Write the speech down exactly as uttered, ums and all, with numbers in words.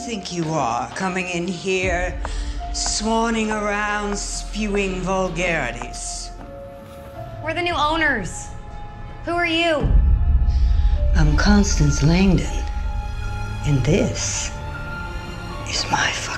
think you are, coming in here, swanning around, spewing vulgarities? We're the new owners. Who are you? I'm Constance Langdon, and this is my farm.